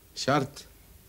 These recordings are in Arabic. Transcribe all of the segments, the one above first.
شرط.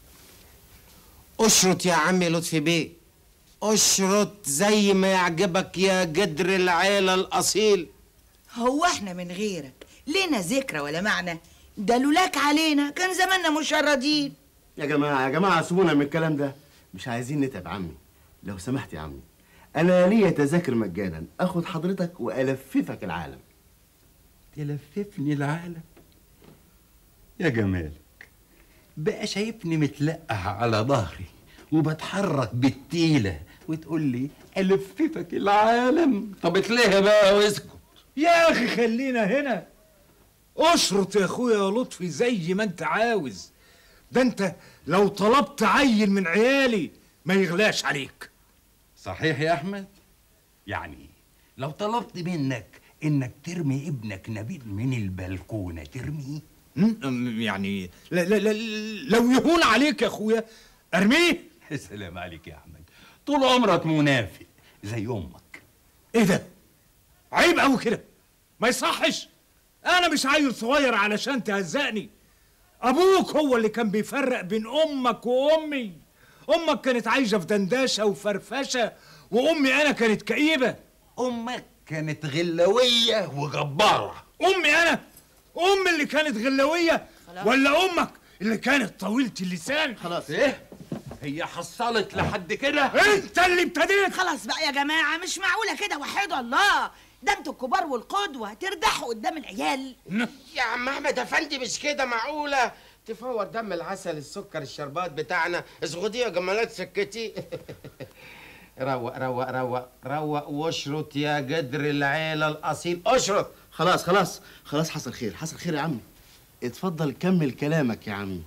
اشرط يا عمي لطفي بيه، اشرط زي ما يعجبك يا جدر العيلة الأصيل. هو احنا من غيرك لينا ذكرى ولا معنى؟ ده لولاك علينا كان زماننا مشردين. يا جماعة سيبونا من الكلام ده، مش عايزين نتعب عمي. لو سمحت يا عمي، أنا ليا تذاكر مجانا أخد حضرتك وألففك العالم. تلففني العالم؟ يا جمالك، بقى شايفني متلقح على ظهري وبتحرك بالتيلة وتقول لي ألففك العالم؟ طب اتلهي بقى واسكت. يا أخي خلينا هنا. اشرط يا أخويا يا لطفي زي ما أنت عاوز. ده أنت لو طلبت عيل من عيالي ما يغلاش عليك. صحيح يا أحمد؟ يعني لو طلبت منك إنك ترمي ابنك نبيل من البلكونة ترميه؟ يعني لا لو يهون عليك يا أخويا أرميه. سلام عليك يا أحمد، طول عمرك منافق زي أمك. إيه ده؟ عيب أوي كده، ما يصحش. أنا مش عيل صغير علشان تهزقني. أبوك هو اللي كان بيفرق بين أمك وأمي. أمك كانت عايشة في دندشة وفرفشة، وأمي أنا كانت كئيبة. أمك كانت غلوية وجبارة. أمي اللي كانت غلوية ولا أمك اللي كانت طويلة اللسان؟ خلاص. إيه؟ هي حصلت لحد كده؟ أنت اللي ابتديت. خلاص بقى يا جماعة، مش معقولة كده، وحدوا الله. ده انتوا الكبار والقدوة تردحوا قدام العيال. يا عم أحمد أفندي مش كده، معقولة تفور دم العسل السكر الشربات بتاعنا؟ اسغدي يا جمالات سكتي. روق روق روق روق واشرط يا جدر العيلة الأصيل، اشرط. خلاص حصل خير يا عمي. اتفضل كمل كلامك يا عمي.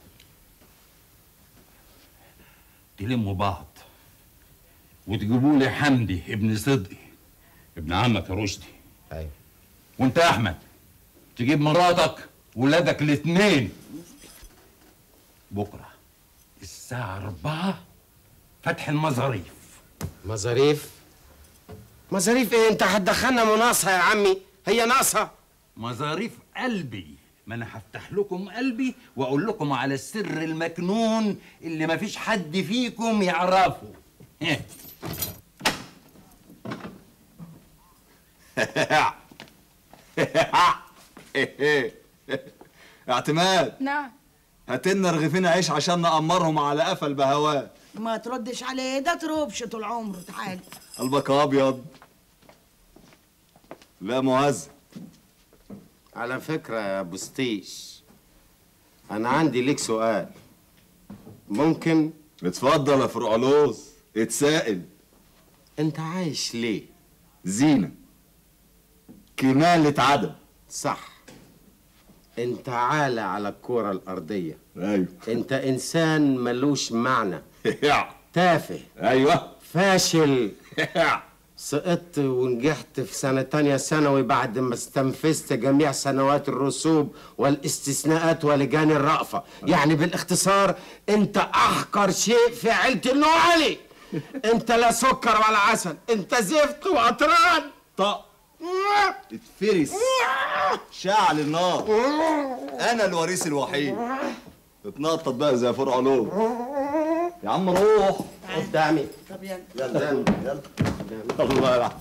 تلموا بعض وتجيبوا لي حمدي ابن صدقي ابن عمك يا رشدي. ايوه. وانت يا احمد تجيب مراتك وولادك الاثنين بكره الساعه 4 فتح المظاريف. مظاريف ايه؟ انت هتدخلنا مناصه يا عمي؟ هي ناقصه مظاريف قلبي. ما انا هفتح لكم قلبي واقول لكم على السر المكنون اللي مفيش حد فيكم يعرفه. اعتماد. نعم. هاتلنا رغيفين عيش عشان نقمرهم على قفا البهوات. ما تردش عليه، ده تروبش طول عمره. تعال. قلبك ابيض. لا مهزأ. على فكره يا بستيش، انا عندي ليك سؤال، ممكن؟ اتفضل يا فرقعلوز، اتسائل. انت عايش ليه؟ زينه، كمالة عدم. صح. انت عالة على الكرة الارضية. ايوه. انت انسان ملوش معنى. تافه. ايوه. فاشل. سقطت ونجحت في سنة تانية ثانوي بعد ما استنفذت جميع سنوات الرسوب والاستثناءات ولجان الرأفة. يعني بالاختصار انت احقر شيء في عيلة النوالي. انت لا سكر ولا عسل، انت زفت وقطران. طق اتفرس شعل النار. انا الوريث الوحيد. اتنطط بقى زي فرقعلوز. يا عم روح قدامي. طب يلا يلا الله يلعب.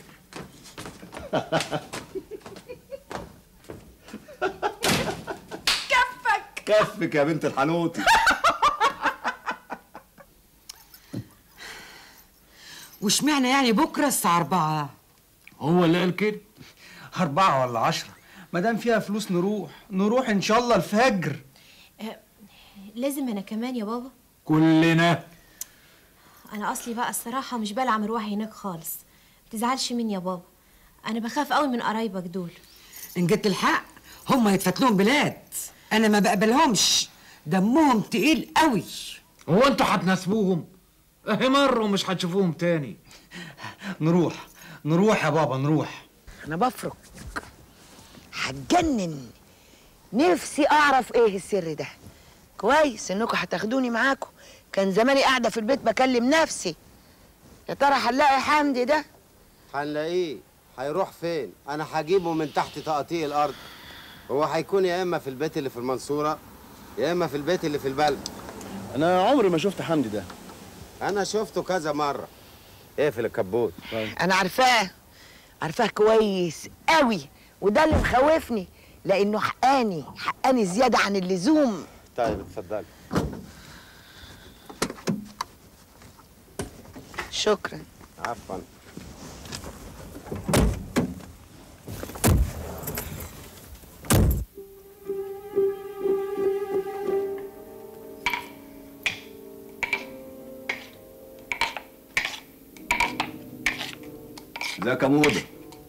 كفك يا بنت الحنوتي. واشمعنى يعني بكره الساعه 4؟ هو اللي قال كده. 4 ولا 10 ما دام فيها فلوس نروح ان شاء الله الفجر. لازم انا كمان يا بابا؟ كلنا. انا اصلي بقى الصراحه مش بلع مروحي هناك خالص. متزعلش مني يا بابا، انا بخاف قوي من قرايبك دول. ان جيت الحق هم يتفتلون بلاد، انا ما بقبلهمش، دمهم تقيل قوي. هو انتوا هتناسبوهم؟ اهي مره ومش هتشوفوهم تاني. نروح يا بابا نروح. انا بفرق هتجنن. نفسي اعرف ايه السر ده. كويس انكم هتاخدوني معاكم، كان زماني قاعده في البيت بكلم نفسي. يا ترى هنلاقي حمدي ده؟ هنلاقيه. هيروح فين؟ انا هجيبه من تحت تقطيع الارض. هو هيكون يا اما في البيت اللي في المنصوره يا اما في البيت اللي في البلد. انا عمري ما شفت حمدي ده. انا شفته كذا مره. اقفل الكبوت. انا عارفاه كويس قوي، وده اللي مخوفني لانه حقاني زياده عن اللزوم. طيب اتفضلي. شكرا. عفوا. ازيك يا موضة؟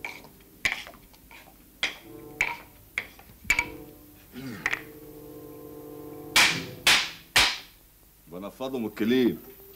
بنفضه من الكليب.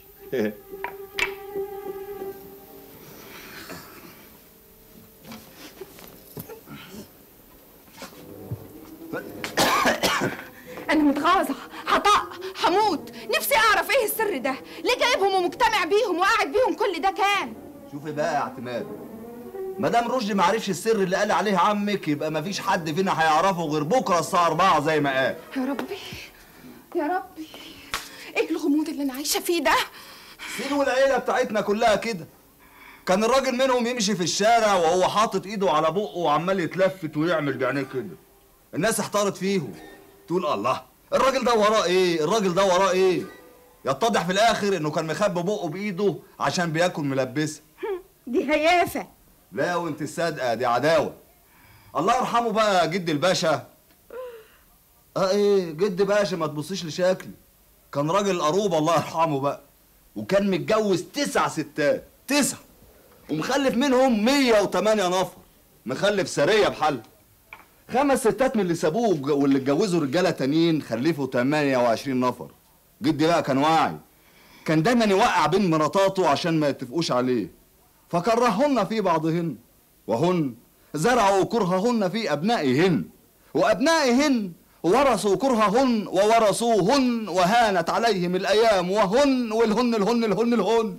أنا متغاظة، هطق، هموت، نفسي أعرف إيه السر ده، ليه جايبهم ومجتمع بيهم وقاعد بيهم كل ده كام؟ شوفي بقى يا اعتماد، مدام رشدي ما عرفش السر اللي قال عليه عمك يبقى ما فيش حد فينا هيعرفه غير بكره الساعه 4 زي ما قال. يا ربي يا ربي، إيه الغموض اللي أنا عايشة فيه ده؟ سيد والعيله بتاعتنا كلها كده. كان الراجل منهم يمشي في الشارع وهو حاطط ايده على بقه وعمال يتلفت ويعمل بعينيه كده. الناس احتارت فيهم، تقول الله الراجل ده وراه ايه؟ الراجل ده وراه ايه؟ يتضح في الاخر انه كان مخبي بقه بايده عشان بياكل ملبسه. دي هيافة. لا وانت الصادقه دي عداوه. الله يرحمه بقى جد الباشا. ايه جد باشا ما تبصيش لشكلي. كان راجل قروبه الله يرحمه بقى. وكان متجوز 9 ستات، 9 ومخلف منهم 108 نفر. مخلف سريه بحل. 5 ستات من اللي سابوه واللي اتجوزوا رجاله تانيين خلفوا 28 نفر. جدي بقى كان واعي. كان دايما يوقع بين مراتاته عشان ما يتفقوش عليه. فكرهن في بعضهن وهن زرعوا كرههن في أبنائهن وأبنائهن ورثوا كرههن وورثوهن وهانت عليهم الأيام وهن والهن.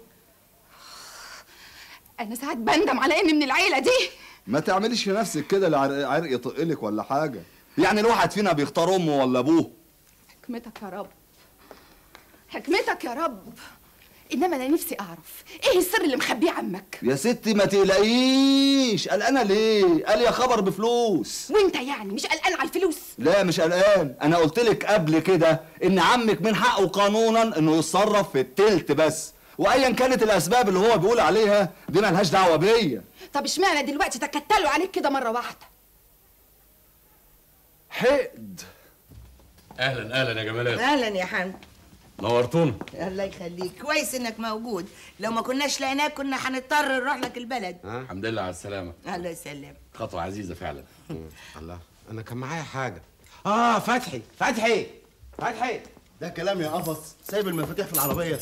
أنا ساعات بندم على إني من العيلة دي. ما تعمليش في نفسك كده العرق يطقلك ولا حاجة. يعني الواحد فينا بيختار أمه ولا أبوه. حكمتك يا رب، حكمتك يا رب. انما انا نفسي اعرف ايه السر اللي مخبيه عمك. يا ستي ما تقلقيش. قلقانه ليه؟ قال يا خبر بفلوس. وانت يعني مش قلقان على الفلوس؟ لا مش قلقان. انا قلت لك قبل كده ان عمك من حقه قانونا انه يتصرف في التلت بس، وايا كانت الاسباب اللي هو بيقول عليها دي مالهاش دعوه بيا. طب اشمعنى دلوقتي تكتلوا عليك كده مره واحده؟ حقد. اهلا يا جمالات. اهلا يا حمد. نورتونا. الله يخليك، كويس انك موجود. لو ما كناش لقيناك كنا هنضطر نروح لك البلد. الحمد لله على السلامه. الله يسلمك. خطوه عزيزه فعلا. الله، انا كان معايا حاجه. فتحي ده كلام يا قفص. سايب المفاتيح في العربيه.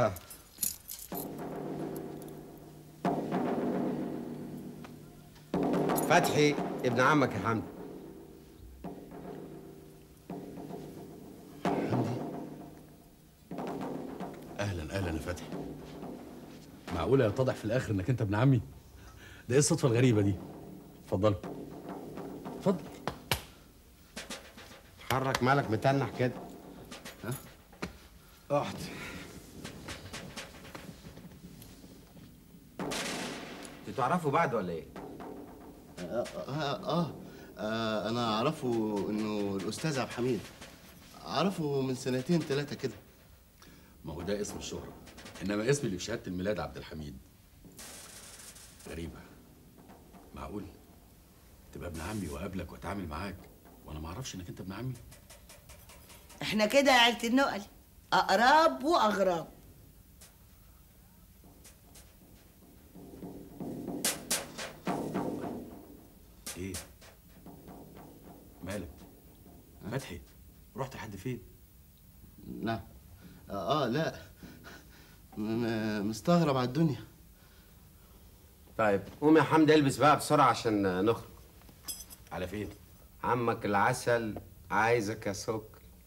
فتحي ابن عمك يا حمدي. اهلا يا فتحي. معقوله يتضح في الاخر انك انت ابن عمي؟ ده ايه الصدفه الغريبه دي؟ اتفضل. اتحرك، مالك متنح كده؟ اقعد. انتوا تعرفوا بعض ولا ايه؟ انا اعرفه انه الاستاذ عبد الحميد. اعرفه من 2 3 كده. ما هو ده اسم الشهرة، انما اسمي اللي في شهادة الميلاد عبد الحميد. غريبة، معقول تبقى ابن عمي واقابلك واتعامل معاك وانا ما اعرفش انك انت ابن عمي؟ احنا كده يا عيلة النقل، اقراب واغراب. ايه مالك فتحي؟ رحت لحد فين؟ لا لا مستغرب على الدنيا. طيب قوم يا حمدي البس بقى بسرعه عشان نخرج. على فين؟ عمك العسل عايزك يا سكر.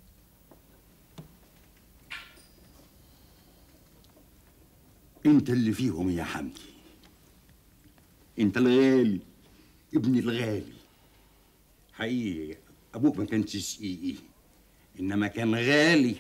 انت اللي فيهم يا حمدي. انت الغالي، ابن الغالي. حقيقي ابوك ما كانش شقيقي، انما كان غالي.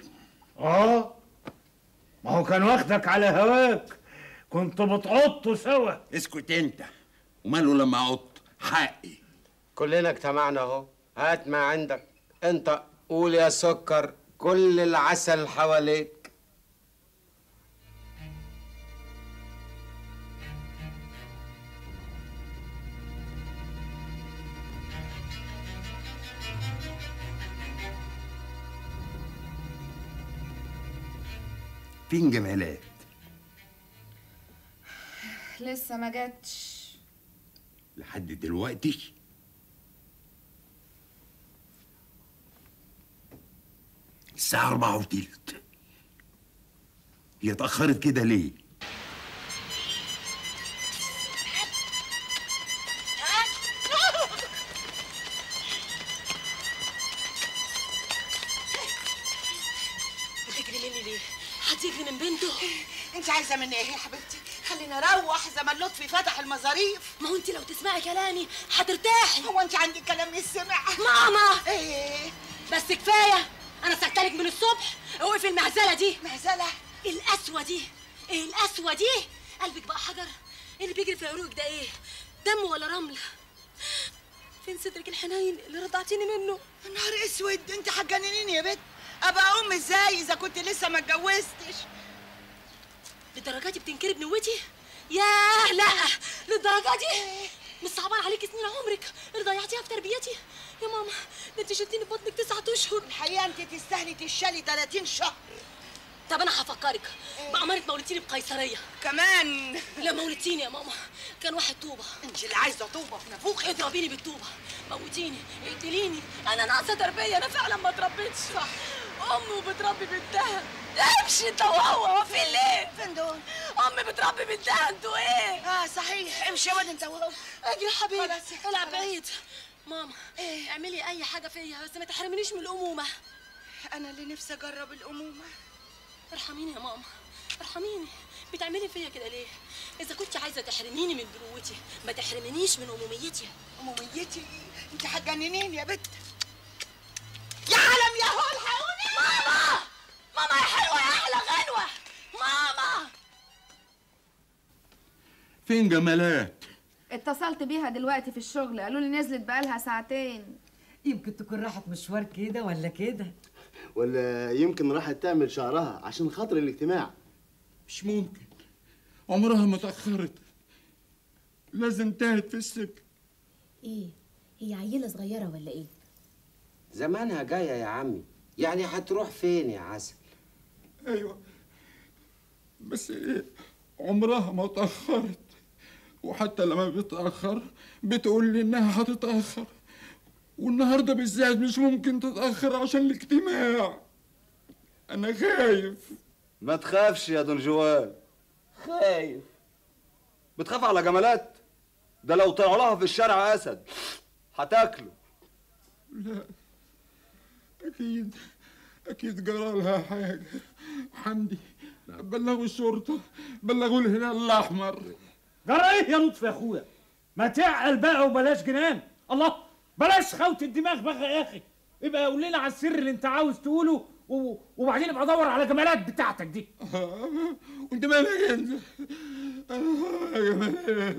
ما هو كان واخدك على هواك، كنتوا بتعطوا سوا. اسكت انت، وماله لما عط حقي. كلنا اجتمعنا اهو، هات ما عندك. انت قول يا سكر، كل العسل حواليك. فين جمالات؟ لسه ما جاتش لحد دلوقتي؟ الساعة 4:15. هي اتأخرت كده ليه؟ بتجري مني ليه؟ هتجري من بنته؟ انت عايزه مني ايه يا حبيبتي؟ خليني اروح زي ما لطفي فتح المظاريف. ما هو انت لو تسمعي كلامي هترتاحي. هو انت عندك كلام يسمع؟ ماما ايه بس كفايه، انا سكتلك من الصبح. اوقفي المهزله دي. مهزله؟ القسوه دي. ايه القسوه دي؟ قلبك بقى حجر. اللي بيجري في عروقك ده ايه؟ دم ولا رمل؟ فين صدرك الحنين اللي رضعتيني منه؟ نهار اسود، انت هتجننيني يا بنت. ابقى ام ازاي اذا كنت لسه ما اتجوزتش؟ للدرجه دي بتنكري بنوتي؟ ياه لا، للدرجه دي؟ مش صعبان عليكي سنين عمرك اللي ضيعتيها في تربيتي؟ يا ماما ده انت شلتيني في بطنك 9 اشهر. الحقيقه انت تستاهلي تشالي 30 شهر. طب انا هفكرك بأمارة ما ولدتيني بقيصريه كمان. لما ولدتيني يا ماما كان واحد طوبه. انت اللي عايزه طوبه في نافوخك. اضربيني بالطوبه، موتيني، اقتليني، انا ناقصه تربيه، انا فعلا ما اتربيتش. صح، ام بتربي بنتها. امشي انت وهو، في ليه؟ فين دول؟ ام بتربي بنتها، انتوا ايه؟ صحيح، امشي يا ولد انت وهو. اجري يا حبيبي، العب بعيد. ماما اعملي اي حاجه فيا بس ما تحرمنيش من الامومه. انا اللي نفسي اجرب الامومه. ارحميني يا ماما، ارحميني. بتعملي فيا كده ليه؟ اذا كنت عايزه تحرميني من بنوتي ما تحرمنيش من اموميتي. اموميتي؟ انت هتجننيني يا بنت. يا عالم يا هو الحقوني. ماما ماما يا حلوه يا احلى غنوه. ماما فين جمالات؟ اتصلت بيها دلوقتي في الشغل، قالوا لي نزلت بقالها ساعتين. يمكن تكون راحت مشوار كده ولا كده، ولا يمكن راحت تعمل شعرها عشان خاطر الاجتماع. مش ممكن، عمرها ما اتأخرت، لازم انتهت في السكة. ايه هي عيله صغيره ولا ايه؟ زمانها جايه يا عمي، يعني هتروح فين يا عسل؟ ايوه بس ايه، عمرها ما اتأخرت، وحتى لما بتأخر بتقول لي انها هتتأخر، والنهارده بالذات مش ممكن تتأخر عشان الاجتماع. انا خايف. ما تخافش يا دون جوال. خايف؟ بتخاف على جمالات؟ ده لو طلعوا لها في الشارع اسد هتاكله. لا اكيد جرى لها حاجه. حمدي بلغوا الشرطه، بلغوا الهلال الاحمر. جرى ايه يا لطفي يا اخويا؟ ما تعقل بقى وبلاش جنان. الله، بلاش خوت الدماغ بقى يا اخي. ابقى قول لنا على السر اللي انت عاوز تقوله وبعدين ابقى ادور على جمالات بتاعتك دي. وانت مالك انت؟ يا جمالات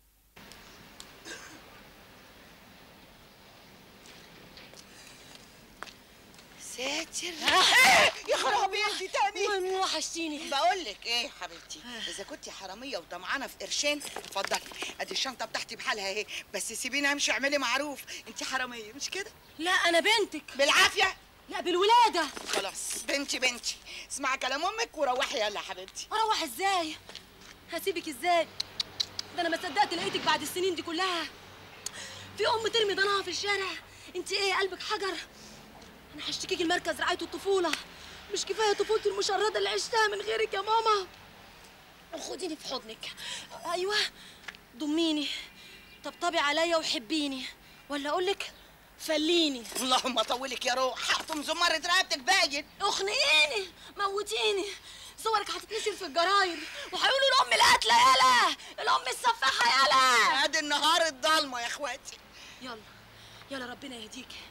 ساتر. يا خرابي انت تاني. وحشتيني. بقول لك ايه يا حبيبتي، اذا كنت حراميه وطمعانه في قرشين اتفضلي، ادي الشنطه بتاعتي بحالها اهي، بس سيبيني امشي، اعملي معروف، انت حراميه مش كده؟ لا انا بنتك. بالعافيه؟ لا بالولاده. خلاص بنتي، اسمعي كلام امك وروحي يلا يا حبيبتي. اروح ازاي؟ هسيبك ازاي؟ ده انا ما صدقت لقيتك بعد السنين دي كلها. في ام ترمي ضناها في الشارع؟ انت ايه قلبك حجر؟ انا هشتكيكي المركز رعايه الطفوله. مش كفايه طفولتي المشرده اللي عشتها من غيرك يا ماما؟ وخديني في حضنك، ايوه ضميني، طبطبي عليا وحبيني، ولا اقول لك فليني. اللهم طولك يا روح، حطم زمارة رقبتك باين. اخنقيني، موتيني، صورك هتتنشر في الجرايد وهيقولوا الام القاتله يالا، الام السفاحه يالا. ادي النهار الضلمه يا اخواتي. يلا ربنا يهديكي.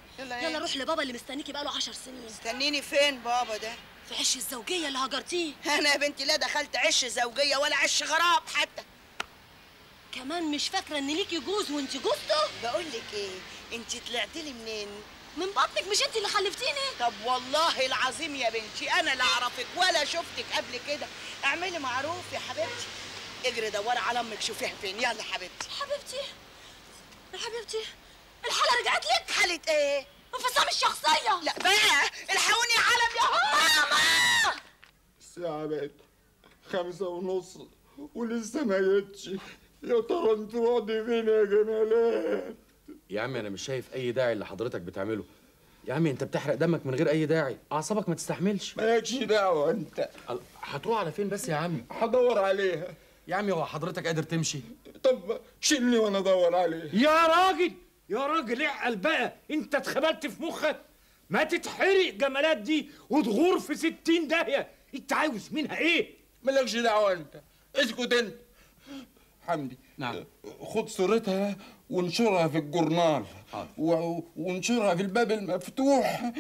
يلا روح لبابا اللي مستنيكي بقاله 10 سنين. مستنيني فين بابا ده؟ في عش الزوجيه اللي هجرتيه. انا يا بنتي لا دخلت عش زوجيه ولا عش غراب حتى. كمان مش فاكره ان ليكي جوز وانت جوزته؟ بقول لك ايه، انت طلعتي لي منين؟ من بطنك، مش انت اللي خلفتيني؟ طب والله العظيم يا بنتي انا لا اعرفك ولا شفتك قبل كده. اعملي معروف يا حبيبتي، اجري دوري على امك شوفيها فين. يلا حبيبتي. حبيبتي يا حبيبتي، الحاله رجعت لك؟ حاله ايه؟ انفصام الشخصيه. لا بقى الحقوني يا علم يا ماما. الساعة بقت 5:30 ولسه ما جتش. يا ترى انت راضي فين يا جمالات؟ يا عمي انا مش شايف اي داعي اللي حضرتك بتعمله. يا عمي انت بتحرق دمك من غير اي داعي، اعصابك ما تستحملش. مالكش دعوة انت. هتروح على فين بس يا عمي؟ هدور عليها. يا عمي هو حضرتك قادر تمشي؟ طب شيلني وانا ادور عليها. يا راجل يا راجل اعقل بقى، انت اتخبلت في مخك؟ ما تتحرق جمالات دي وتغور في 60 داهيه. انت عاوز منها ايه؟ مالكش دعوة انت، اسكت انت. حمدي نعم. خد صورتها وانشرها في الجورنال وانشرها في الباب المفتوح.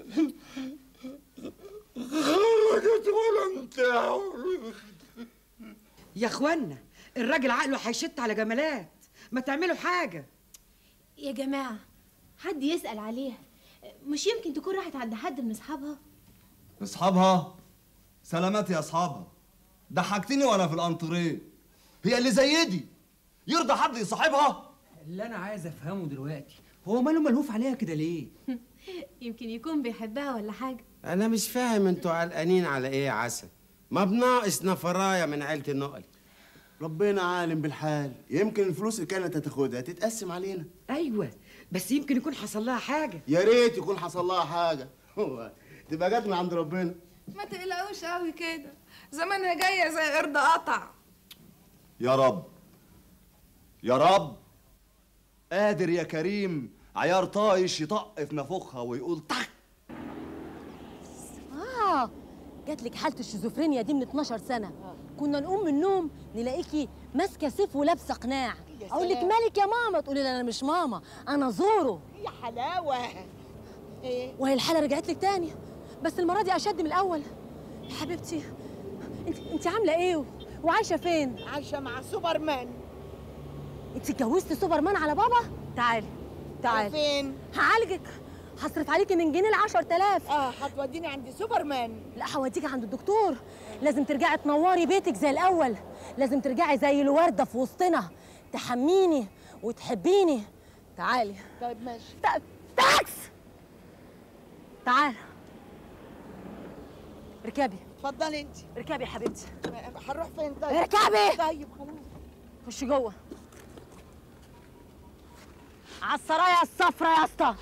خرجت ولا انت يا اخوانا الراجل عقله هيشت على جمالات، ما تعملوا حاجه. يا جماعه حد يسأل عليها، مش يمكن تكون راحت عند حد من اصحابها؟ اصحابها؟ سلامات يا اصحابها، ضحكتني وانا في الانطريه. هي اللي زي دي يرضى حد يصاحبها؟ اللي انا عايز افهمه دلوقتي هو ماله ملهوف عليها كده ليه؟ يمكن يكون بيحبها ولا حاجه. انا مش فاهم انتوا قلقانين على ايه يا عسل؟ ما بناقص نفرايه من عيله النقل. ربنا عالم بالحال، يمكن الفلوس اللي كانت هتاخدها تتقسم علينا. ايوه بس يمكن يكون حصل لها حاجه. يا ريت يكون حصل لها حاجه. تبقى جت من عند ربنا. ما تقلقوش قوي كده، زمانها جايه زي قرد قطع. يا رب يا رب، قادر يا كريم عيار طايش يطق في نافوخها ويقول طق. جاتلك حاله الشيزوفرينيا دي من 12 سنه. كنا نقوم من النوم نلاقيكي ماسكه سيف ولابسه قناع. اقول لك مالك يا ماما، تقولي لي انا مش ماما انا زورو. يا حلاوه. ايه؟ وهي الحاله رجعت لك تاني، بس المره دي اشد من الاول. يا حبيبتي انت عامله ايه وعايشه فين؟ عايشه مع سوبرمان. انت اتجوزتي سوبرمان على بابا؟ تعالي تعالي. فين؟ هعالجك، هصرف عليكي من جنيه ل 10,000. هتوديني عند سوبرمان؟ لا هوديكي عند الدكتور. لازم ترجعي تنوري بيتك زي الاول، لازم ترجعي زي الورده في وسطنا، تحميني وتحبيني. تعالي. طيب ماشي. تاكس. تعال اركبي. اتفضلي انت. اركبي يا حبيبتي. هنروح فين طيب؟ اركبي. طيب خلاص. خشي جوه على السرايا الصفرا يا اسطى.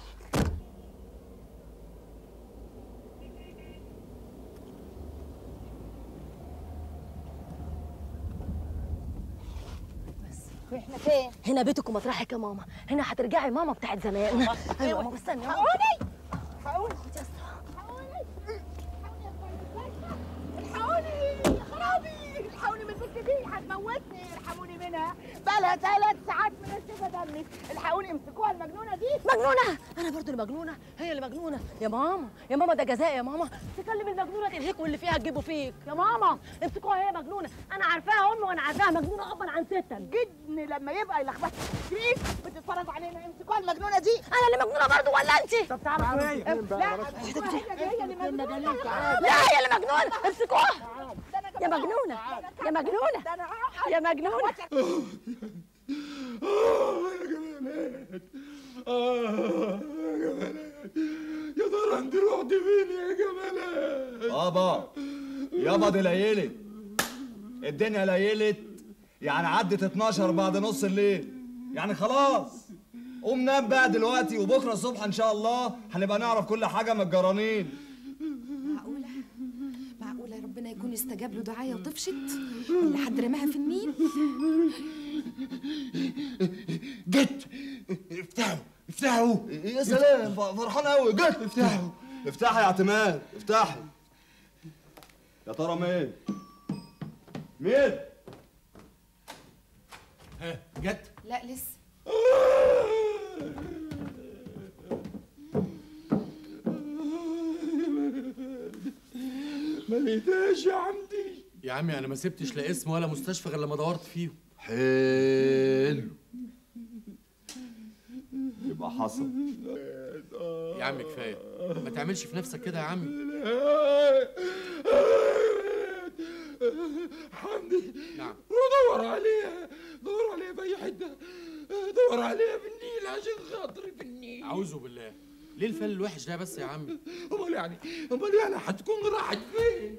احنا فين؟ هنا بيتك ومطرحك يا ماما، هنا هترجعي ماما بتاعت زمان. ايوه ماما استني. حقوني الحقوني يا خرابي، الحقوني من البنت دي هتموتني. ارحموني منها، بقالها 3 ساعات منشفه دمي. الحقوني امسكوها المجنونه دي. مجنونه؟ انا برضو اللي مجنونه؟ هي اللي مجنونه يا ماما. يا ماما ده جزاء يا ماما. تكلم المجنونه تلهيك واللي فيها تجيبه فيك يا ماما. امسكوها هي مجنونه، انا عارفاها امي وانا عارفاها مجنونه ابا عن ستا. جدني لما يبقى يلخبط فيك بتتفرج علينا. امسكوها المجنونه دي. انا اللي مجنونه برضو ولا انت؟ طب تعالوا هي. لا هي اللي مجنونه. لا هي اللي مجنونه. امسكوها يا مجنونه يا مجنونه يا مجنونه. يا جمالات يا جمالات، يا ترى انت رحت فين يا جمالات؟ يابا دي ليلت، الدنيا ليلت، يعني عدت 12 بعد نص الليل، يعني خلاص. قوم نام بقى دلوقتي، وبكره الصبح ان شاء الله هنبقى نعرف كل حاجه من الجرانين. معقولة ربنا يكون استجاب له دعاية وطفشت ولا حد رماها في النيل؟ جت. افتحوا يا سلام، فرحان قوي. جت. افتحي يا اعتماد، افتحي. يا ترى مين؟ جت؟ لا لسه. ما لقيتهاش يا حمدي. يا عمي انا ما سبتش لا اسم ولا مستشفى غير لما دورت فيهم. حلو، يبقى حصل. يا عم كفايه، ما تعملش في نفسك كده يا عمي. حمدي، نعم. ودور عليها، دور عليها في اي حته، دور عليها في النيل عشان خاطري في النيل. اعوذ بالله، ليه الفل الوحش ده بس يا عمي؟ امال يعني هتكون راحت فين؟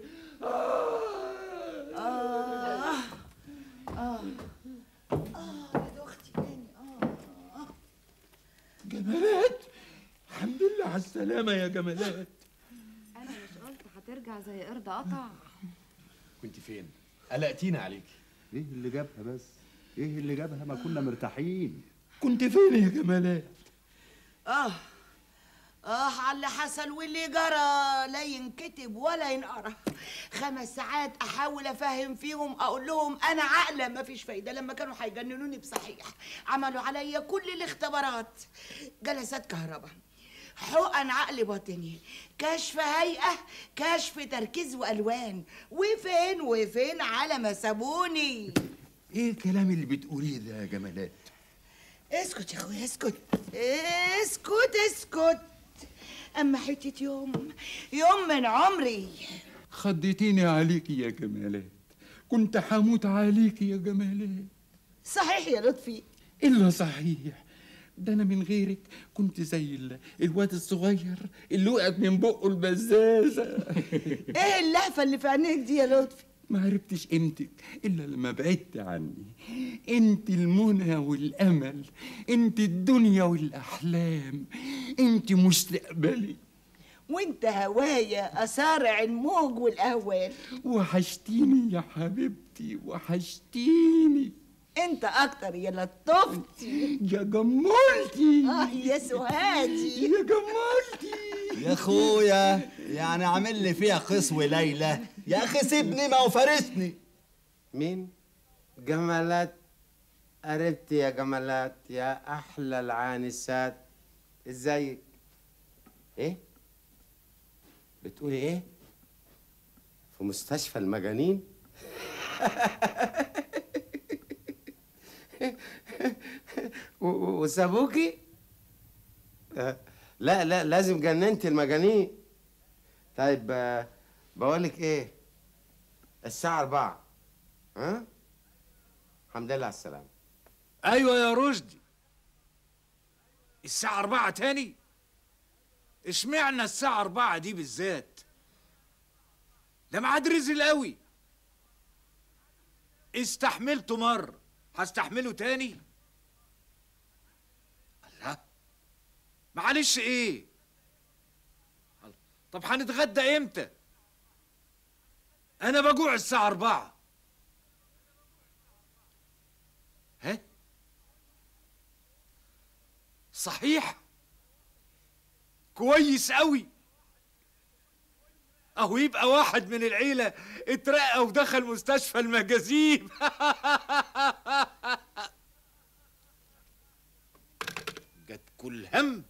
يا اختي تاني. جمالات، الحمد لله على السلامه يا جمالات. انا مش قلت هترجع زي قرد قطع؟ كنت فين؟ قلقتينا عليكي. ايه اللي جابها بس؟ ايه اللي جابها؟ ما كنا مرتاحين. كنت فين يا جمالات؟ على اللي حصل واللي جرى لا ينكتب ولا ينقرا. 5 ساعات احاول افهم فيهم، اقول لهم انا عاقله مفيش فايده. لما كانوا هيجننوني بصحيح عملوا عليا كل الاختبارات، جلسات كهرباء، حقن عقل باطني، كشف هيئه، كشف تركيز والوان، وفين على ما سابوني. ايه الكلام اللي بتقوليه ده يا جمالات؟ اسكت يا اخويا، اسكت. اما حته يوم من عمري. خضيتيني عليكي يا جمالات، كنت هموت عليكي يا جمالات. صحيح يا لطفي؟ الا صحيح، ده انا من غيرك كنت زي الواد الصغير اللي وقعت من بقه البزازه. ايه اللهفه اللي في عينيك دي يا لطفي؟ ما عرفتش قيمتك الا لما بعدت عني. انت المنى والامل، انت الدنيا والاحلام، انت مستقبلي، وانت هوايا اصارع الموج والاهوال. وحشتيني يا حبيبتي، وحشتيني. انت اكتر يا لطفتي، يا جمالتي، يا سهادي، يا جمالتي. يا اخويا يعني عامل لي فيها قسو ليلى. يا اخي سيبني، ما هو فارسني. مين؟ جمالات؟ قربتي يا جمالات يا احلى العانسات. ازيك؟ ايه بتقولي؟ ايه في مستشفى المجانين؟ وسابوكي؟ لا لازم جننتي المجانين. طيب بقولك ايه، الساعة 4. ها؟ الحمد لله على السلامة. ايوه يا رشدي، الساعة 4 تاني؟ اشمعنى الساعة 4 دي بالذات؟ ده ميعاد رزل قوي. استحملته مرة، هستحمله تاني؟ الله، معلش ايه؟ طب هنتغدى امتى؟ انا بجوع الساعة 4. ها؟ صحيح؟ كويس قوي. اهو يبقى واحد من العيلة اترقى ودخل مستشفى المجازيب. جت كل هم.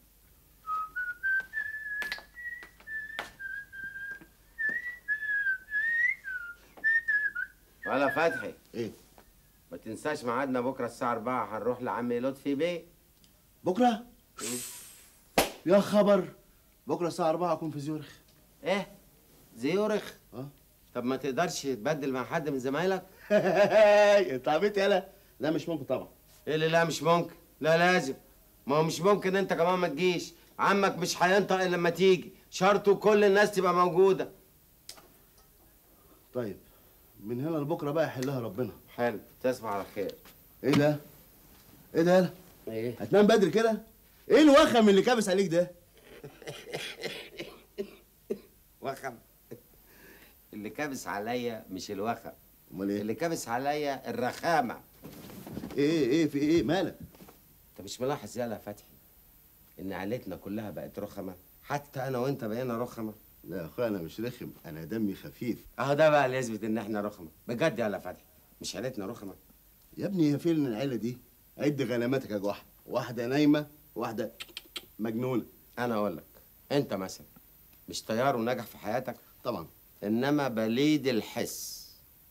ولا فتحي، ايه؟ ما تنساش ميعادنا بكره الساعة 4. هنروح لعمي لطفي بيه. بكره؟ يا خبر، بكره الساعه 4 اكون في زيورخ. ايه زيورخ؟ طب ما تقدرش تبدل مع حد من زمايلك؟ انت عبيط يالا. لا مش ممكن طبعا. ايه اللي لا مش ممكن؟ لا لازم. ما هو مش ممكن انت كمان ما تجيش. عمك مش هينطق الا لما تيجي، شرطه كل الناس تبقى موجوده. طيب من هنا لبكره بقى يحلها ربنا. حلو، تصبح على خير. ايه ده؟ ايه ده يالا؟ ايه؟ هتنام بدري كده؟ ايه الوخم اللي كابس عليك ده؟ وخم؟ اللي كابس عليا مش الوخم. امال ايه؟ اللي كابس عليا الرخامه. ايه في ايه؟ مالك؟ انت مش ملاحظ يالا يا فتحي ان عيلتنا كلها بقت رخمه؟ حتى انا وانت بقينا رخمه. لا يا اخويا انا مش رخم، انا دمي خفيف. اهو ده بقى اللي يثبت ان احنا رخمه بجد يالا يا فتحي. مش عيلتنا رخمه يا ابني. هي فين العيله دي؟ عد غنماتك يا جحا، واحده نايمه واحده مجنونه. انا اقول لك، انت مثلا مش طيار ونجح في حياتك؟ طبعا. انما بليد الحس.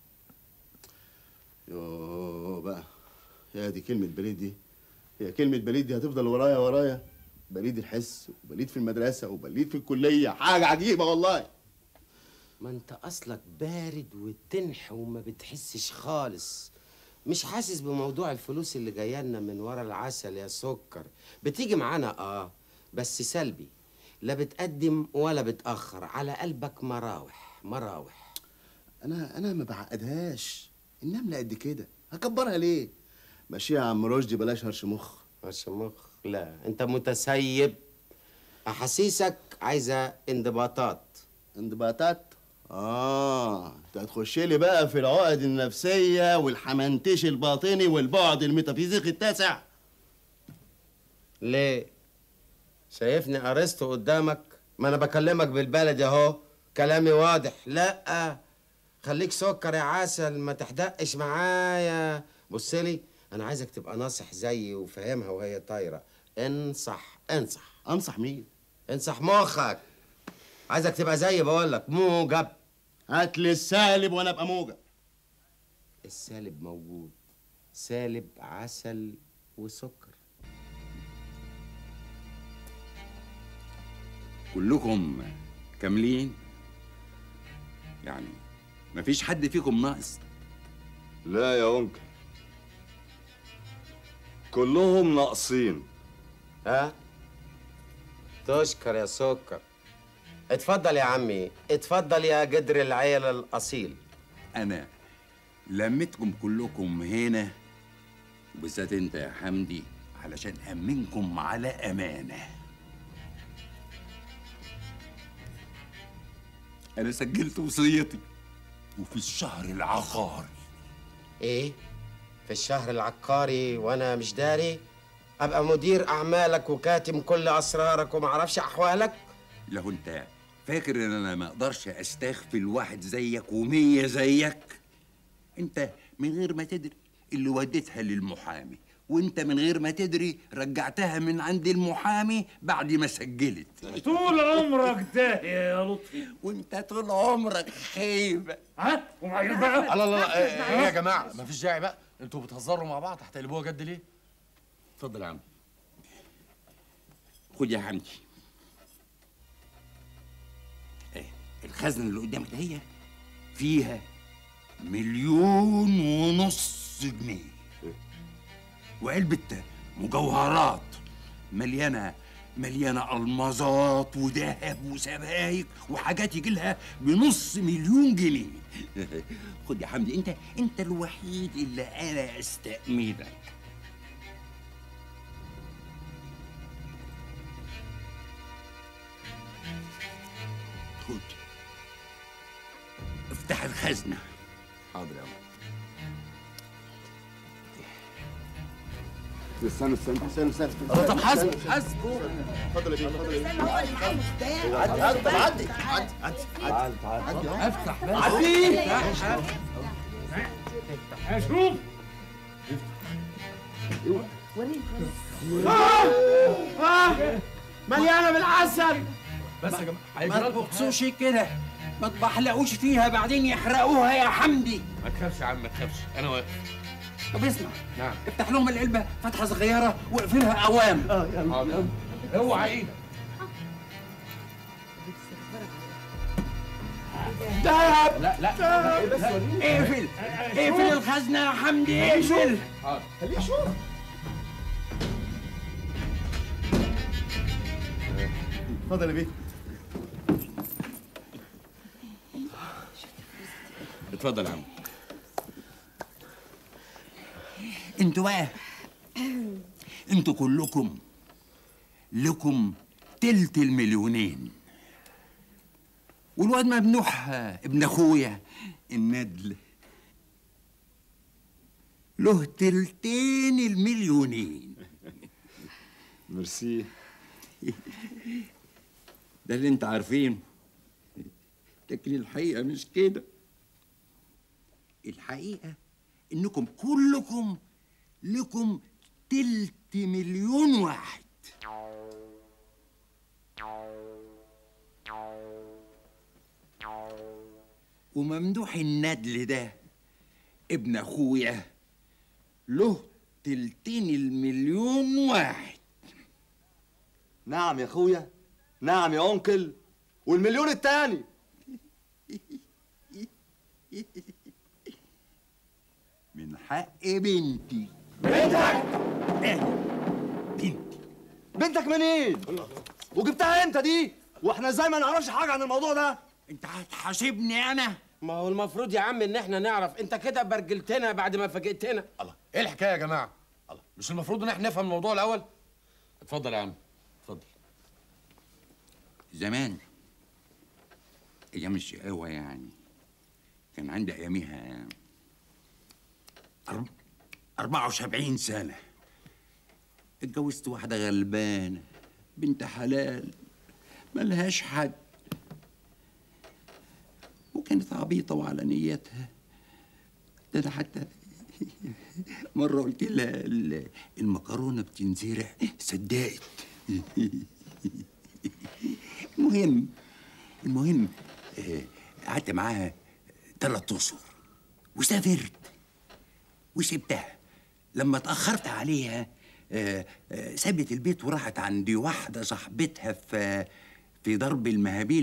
يوه بقى، يا دي كلمة بليد دي، هي كلمة بليد دي هتفضل ورايا. بليد الحس وبليد في المدرسة وبليد في الكلية، حاجة عجيبة والله. ما انت اصلك بارد وتنح وما بتحسش خالص. مش حاسس بموضوع الفلوس اللي جايه لنا من ورا العسل يا سكر. بتيجي معانا بس سلبي، لا بتقدم ولا بتأخر، على قلبك مراوح. انا ما بعقدهاش، النملة قد كده هكبرها ليه؟ ماشية يا عم رشدي، بلاش هرش مخ. هرش مخ؟ لا انت متسيب. احاسيسك عايزه انضباطات. انت هتخش لي بقى في العقد النفسية والحمنتش الباطني والبعد الميتافيزيقي التاسع. ليه؟ شايفني ارسطو قدامك؟ ما انا بكلمك بالبلد اهو، كلامي واضح. لا خليك سكر يا عسل، ما تحدقش معايا. بصلي، انا عايزك تبقى ناصح زيي وفاهمها وهي طايره. انصح مين؟ انصح مخك. عايزك تبقى زيي، بقولك موجب. هات لي السالب وانا ابقى موجب. السالب موجود، سالب عسل وسكر. كلكم كاملين؟ يعني مفيش حد فيكم ناقص؟ لا يا أنكل، كلهم ناقصين. تشكر يا سكر. اتفضل يا عمي، اتفضل يا جدر العيلة الأصيل. أنا لميتكم كلكم هنا، وبالذات أنت يا حمدي، علشان أمنكم على أمانة. أنا سجلت وصيتي، وفي الشهر العقاري. إيه؟ في الشهر العقاري وأنا مش داري؟ أبقى مدير أعمالك وكاتم كل أسرارك ومعرفش أحوالك؟ لو أنت فاكر إن أنا ما أقدرش أستغفل واحد زيك و100 زيك، أنت من غير ما تدري اللي وديتها للمحامي، وأنت من غير ما تدري رجعتها من عند المحامي بعد ما سجلت. طول عمرك ده يا لطفي، وأنت طول عمرك خيبة. وبعدين بقى؟ لا ايه يا جماعه، مفيش داعي بقى، انتوا بتهزروا مع بعض، هتقلبوها جد ليه؟ اتفضل يا عم. خد يا حمدي، الخزنة اللي قدامك هي فيها 1.5 مليون جنيه، وعلبة مجوهرات مليانة المظات وذهب وسبايك وحاجات يجي لها ب500 مليون جنيه. خد يا حمدي، انت الوحيد اللي انا استأمنك. خد، افتح الخزنة. حاضر يا عم. استنى طب حاسبه. اتفضل يا بيه، استنى، هو اللي معاه مفتاح. عدي. افتح بس. عدي. شوف. مليانة بالعسل. بس يا جماعه، ما تبخسوش كده، ما تبحلقوش فيها بعدين يحرقوها يا حمدي. ما تخافش يا عم، ما تخافش، انا واقف. طب اسمع، نعم. افتح لهم العلبة فتحة صغيرة واقفلها قوام. يلا. اوعى ايدك. دهب. لا اقفل الخزنة يا حمدي، اقفل. خليه يشوف. اتفضل يا بيه. اتفضل يا عم. انتوا بقى، انتوا كلكم لكم تلت المليونين، والواد ممنوح ابن اخويا الندل له تلتين المليونين. ميرسي. ده اللي انت عارفينه، لكن الحقيقة مش كده. الحقيقة انكم كلكم لكم 3 مليون واحد. وممدوح الندل ده ابن اخويا له 200 واحد. نعم يا اخويا، نعم يا انكل، والمليون التاني. من حق بنتي. بنتك؟ بنتي. بنتك منين؟ وجبتها امتى دي؟ واحنا ازاي ما نعرفش حاجه عن الموضوع ده؟ انت هتحاسبني انا؟ ما هو المفروض يا عم ان احنا نعرف. انت كده برجلتنا بعد ما فاجئتنا. الله، ايه الحكايه يا جماعه؟ الله، مش المفروض ان احنا نفهم الموضوع الاول؟ اتفضل يا عم، اتفضل. زمان ايام الشقاوه يعني كان عندي اياميها 74 سنه. اتجوزت واحده غلبانه بنت حلال ملهاش حد، وكانت عبيطه وعلى نيتها. ده انا حتى مره قلت لها المكرونه بتنزرع صدقت. المهم قعدت معاها 3 أشهر وسافرت وسبتها. لما اتأخرت عليها سابت البيت وراحت عند واحدة صاحبتها في درب المهابيل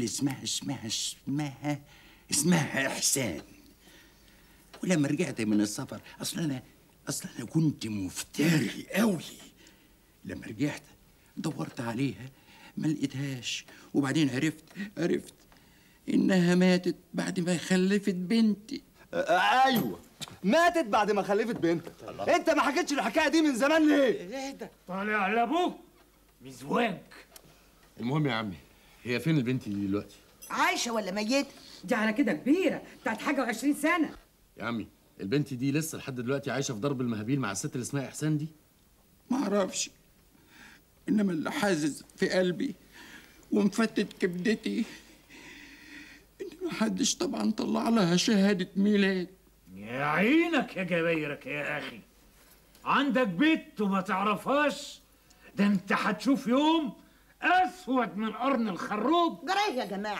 اسمها إحسان. ولما رجعت من السفر أصل أنا كنت مفتري قوي. لما رجعت دورت عليها ما لقيتهاش، وبعدين عرفت انها ماتت بعد ما خلفت بنتي. ايوه، ماتت بعد ما خلفت بنتك. انت ما حكيتش الحكايه دي من زمان ليه؟ ايه ده؟ طالع لابوك مزواج. المهم يا عمي، هي فين البنت دي دلوقتي؟ عايشه ولا ميته؟ دي على كده كبيره، بتاعت حاجه و20 سنه. يا عمي، البنت دي لسه لحد دلوقتي عايشه في درب المهابيل مع الست اللي اسمها احسان دي؟ ما اعرفش، انما اللي حازز في قلبي ومفتت كبدتي ان محدش طبعا طلع لها شهاده ميلاد. يا عينك يا جبايرك يا اخي، عندك بنت وما تعرفهاش؟ ده انت هتشوف يوم اسود من قرن الخروب. جرايه يا جماعه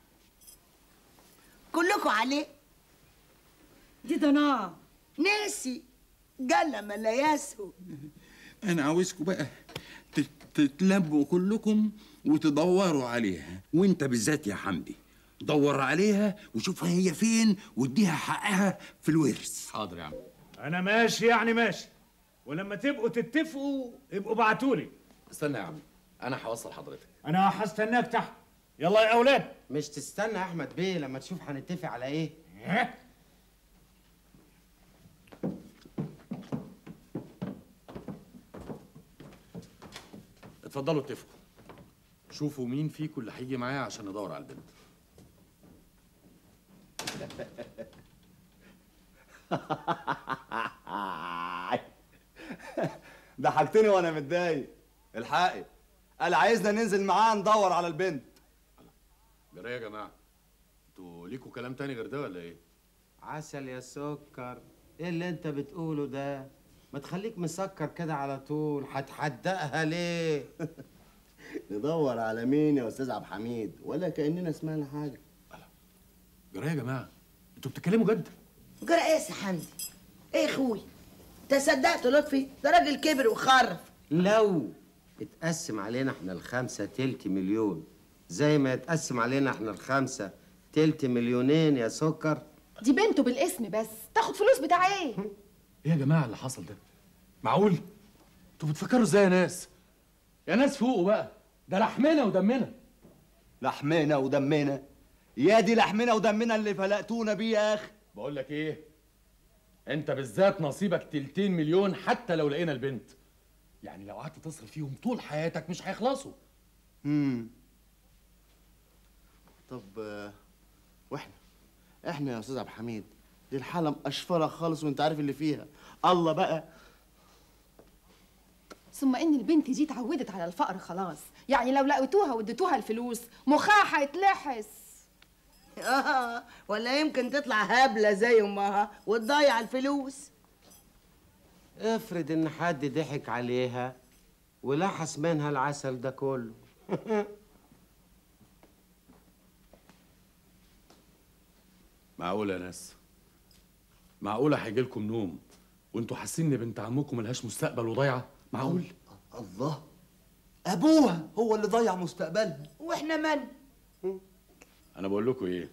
كلكم عليه. دي ضناه ناسي جل ملاياسه. انا عاوزكم بقى تتلموا كلكم وتدوروا عليها، وانت بالذات يا حمدي دور عليها وشوفها هي فين واديها حقها في الورث. حاضر يا عم. انا ماشي يعني ماشي، ولما تبقوا تتفقوا ابقوا ابعتولي. استنى يا عم، انا هوصل حضرتك. انا هستناك تحت. يلا يا اولاد. مش تستنى يا احمد بيه لما تشوف هنتفق على ايه؟ اتفضلوا اتفقوا. شوفوا مين فيكم اللي هيجي معايا عشان ندور على البنت. ضحكتني وانا متضايق. الحقي، قال عايزنا ننزل معاه ندور على البنت. جرايه يا جماعه، انتوا ليكوا كلام تاني غير ده ولا ايه؟ عسل يا سكر، ايه اللي انت بتقوله ده؟ ما تخليك مسكر كده على طول، هتحدقها ليه؟ ندور على مين يا استاذ عبد الحميد؟ ولا كاننا سمعنا حاجه. جرايه يا جماعه، انتوا بتتكلموا جد؟ جرى ايه يا حمدي؟ ايه يا اخوي؟ تصدقت لطفي؟ ده راجل كبر وخرف. لو اتقسم علينا احنا الخمسة 3 مليون زي ما يتقسم علينا احنا الخمسة 3 مليونين يا سكر. دي بنته بالاسم بس، تاخد فلوس بتاع ايه؟ ايه يا جماعه اللي حصل ده؟ معقول؟ انتوا بتفكروا ازاي يا ناس؟ يا ناس فوقوا بقى، ده لحمنا ودمنا. لحمنا ودمنا؟ يا دي لحمنا ودمنا اللي فلقتونا بيه يا اخي. بقول لك ايه؟ انت بالذات نصيبك 2 مليون حتى لو لقينا البنت. يعني لو قعدت تصرف فيهم طول حياتك مش هيخلصوا. طب واحنا يا استاذ عبد الحميد، دي الحاله مقشفره خالص وانت عارف اللي فيها. الله بقى. ثم ان البنت دي اتعودت على الفقر خلاص، يعني لو لقيتوها واديتوها الفلوس مخها هيتلحس. ولا يمكن تطلع هبله زي امها وتضيع الفلوس. افرض ان حد ضحك عليها ولحس منها العسل ده كله. معقولة يا ناس؟ معقولة هيجي لكم نوم وانتوا حاسين ان بنت عمكم ملهاش مستقبل وضايعة؟ معقول؟ الله، ابوها هو اللي ضيع مستقبلها واحنا من؟ انا بقول لكم ايه،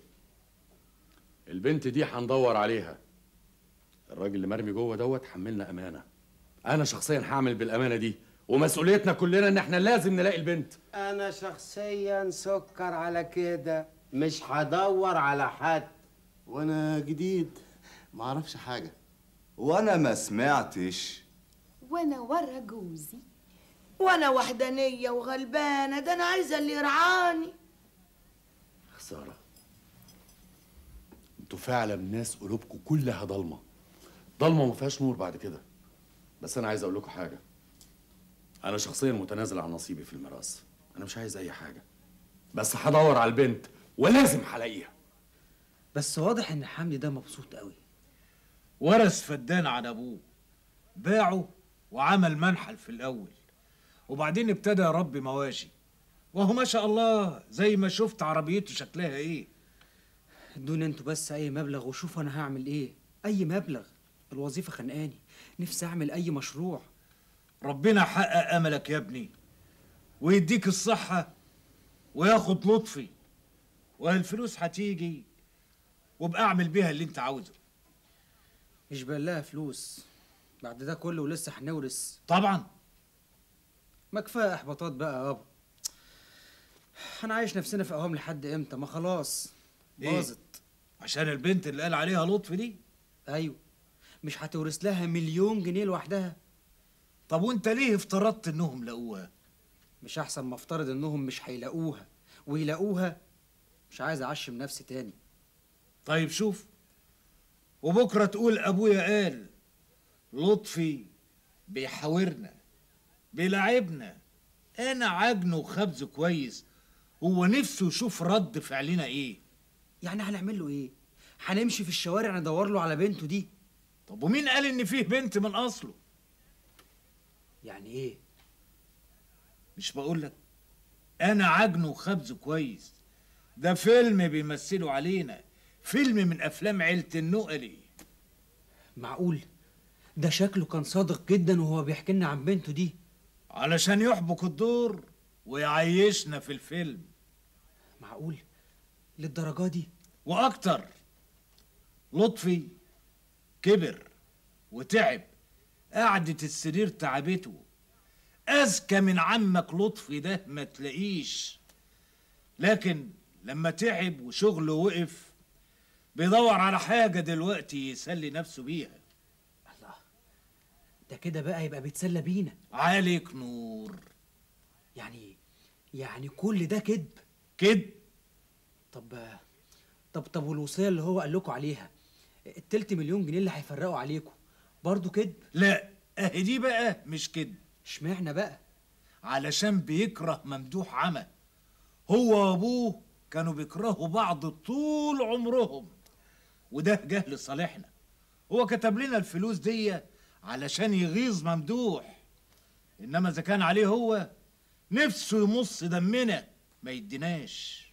البنت دي هندور عليها. الراجل اللي مرمي جوه دوت حملنا امانه، انا شخصيا هعمل بالامانه دي، ومسؤوليتنا كلنا ان احنا لازم نلاقي البنت. انا شخصيا سكر على كده، مش هدور على حد. وانا جديد ما اعرفش حاجه. وانا ما سمعتش. وانا ورا جوزي. وانا وحدانيه وغلبانه، ده انا عايزه اللي يرعاني. خساره، انتوا فعلا ناس قلوبكم كلها ضلمه، ضلمه وما فيهاش نور بعد كده. بس انا عايز اقول لكم حاجه، انا شخصيا متنازل عن نصيبي في الميراث، انا مش عايز اي حاجه، بس هدور على البنت ولازم هلاقيها. بس واضح ان حمدي ده مبسوط قوي. ورث فدان عن ابوه، باعه وعمل منحل في الاول، وبعدين ابتدى يربي مواشي، وهو ما شاء الله زي ما شفت عربيته شكلها ايه. ادوني انتوا بس اي مبلغ وشوفوا انا هعمل ايه. اي مبلغ، الوظيفه خانقاني، نفسي اعمل اي مشروع. ربنا يحقق املك يا ابني ويديك الصحه وياخد لطفي، والفلوس هتيجي وابقى اعمل بيها اللي انت عاوزه. مش بقى فلوس بعد ده كله ولسه هنورث؟ طبعا. ما كفايه احباطات بقى يابا. هنعيش نفسنا في اوهام لحد امتى؟ ما خلاص باظت. عشان البنت اللي قال عليها لطفي دي؟ ايوه، مش هتورث لها 1,000,000 جنيه لوحدها. طب وانت ليه افترضت انهم لقوها؟ مش احسن ما افترض انهم مش هيلاقوها ويلاقوها؟ مش عايز اعشم نفسي تاني. طيب شوف، وبكره تقول ابويا قال لطفي بيحاورنا بيلاعبنا، انا عجنه وخبزه كويس، هو نفسه يشوف رد فعلنا ايه. يعني هنعمل له ايه؟ هنمشي في الشوارع ندور له على بنته دي؟ طب ومين قال ان فيه بنت من اصله؟ يعني ايه؟ مش بقولك انا عجنه وخبزه كويس، ده فيلم بيمثلوا علينا، فيلم من افلام عيلة النقلي. معقول؟ ده شكله كان صادق جدا وهو بيحكي لنا عن بنته دي، علشان يحبك الدور ويعيشنا في الفيلم. معقول للدرجة دي؟ واكتر. لطفي كبر وتعب، قعدة السرير تعبته، اذكى من عمك لطفي ده ما تلاقيش، لكن لما تعب وشغله وقف بيدور على حاجة دلوقتي يسلي نفسه بيها. الله، ده كده بقى يبقى بيتسلى بينا. عليك نور. يعني كل ده كذب؟ كذب. طب والوصية اللي هو قال لكم عليها، ال3 مليون جنيه اللي هيفرقوا عليكم، برضه كذب؟ لا، اهي دي بقى مش كذب. اشمعنى بقى؟ علشان بيكره ممدوح عمى، هو وابوه كانوا بيكرهوا بعض طول عمرهم، وده جه لصالحنا. هو كتب لنا الفلوس دي علشان يغيظ ممدوح، انما اذا كان عليه هو نفسه يمص دمنا ما يديناش.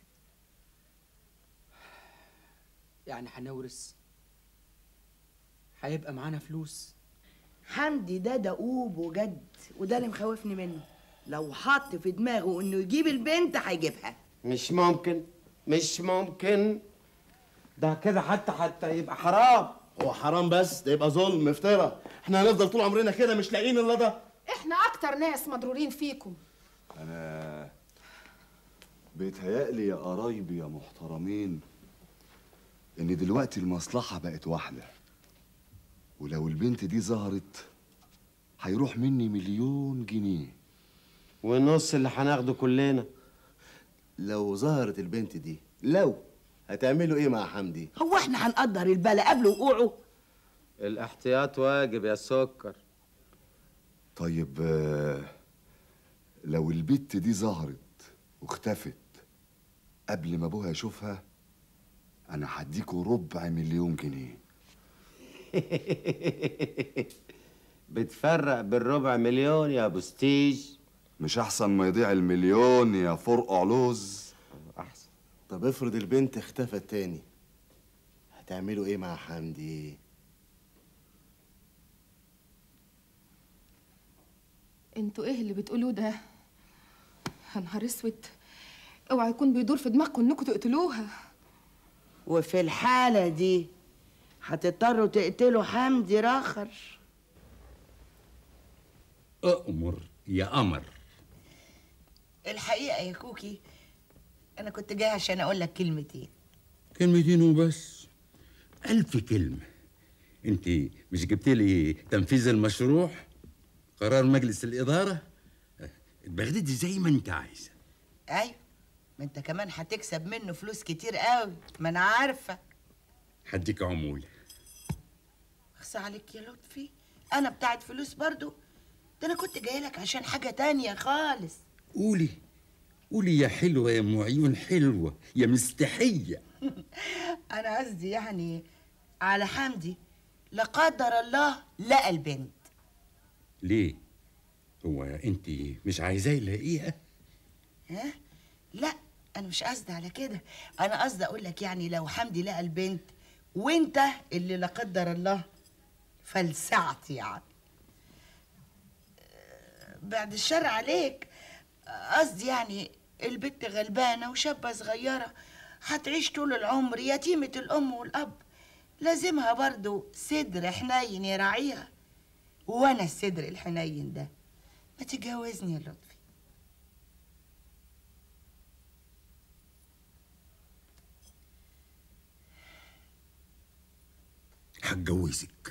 يعني هنورث، هيبقى معانا فلوس. حمدي ده دؤوب وجد، وده اللي مخوفني منه. لو حط في دماغه انه يجيب البنت هيجيبها. مش ممكن، مش ممكن، ده كده حتى يبقى حرام. هو حرام بس؟ ده يبقى ظلم، افترى. احنا هنفضل طول عمرنا كده مش لاقيين الا ده. احنا اكتر ناس مضرورين فيكم. انا بيتهيألي يا قرايبي يا محترمين ان دلوقتي المصلحة بقت واحدة، ولو البنت دي ظهرت هيروح مني 1,000,000 جنيه والنص اللي هناخده كلنا. لو ظهرت البنت دي، لو هتعملوا ايه مع حمدي؟ هو احنا هنقدر البلا قبل وقوعه؟ الاحتياط واجب يا سكر. طيب لو البت دي ظهرت واختفت قبل ما ابوها يشوفها، انا هديكوا 250,000 جنيه. بتفرق بال250,000 يا ابو ستيج؟ مش احسن ما يضيع 1,000,000 يا فرقع لوز؟ احسن. طب افرض البنت اختفت تاني، هتعملوا ايه مع حمدي؟ انتوا ايه اللي بتقولوه ده؟ يا نهار اسود، اوعى يكون بيدور في دماغكم انكم تقتلوها. وفي الحالة دي هتضطروا تقتلوا حمدي راخر. أأمر يا قمر. الحقيقة يا كوكي أنا كنت جاي عشان أقول لك كلمتين. كلمتين وبس؟ 1000 كلمة. أنت مش جبت لي تنفيذ المشروع؟ قرار مجلس الإدارة؟ اتبغددي زي ما أنت عايزة. أيوة، ما أنت كمان هتكسب منه فلوس كتير قوي، ما أنا عارفة. هديك عمولة. أخصى عليك يا لطفي، أنا بتاعت فلوس برضو؟ ده أنا كنت جاي لك عشان حاجة تانية خالص. قولي قولي يا حلوة يا ام عيون حلوة يا مستحية. أنا قصدي يعني على حمدي، لا قدر الله لقى البنت. ليه؟ هو انت مش عايزاه يلاقيها؟ ها؟ لا أنا مش قصدي على كده، أنا قصدي أقول لك يعني لو حمدي لقى البنت وأنت اللي لا قدر الله فلسعت يعني. بعد الشر عليك، قصدي يعني البنت غلبانة وشابة صغيرة هتعيش طول العمر يتيمة الأم والأب، لازمها برضو صدر حنين يراعيها، وأنا الصدر الحنين ده. ما تتجوزني يا لطفي. هتجوزك.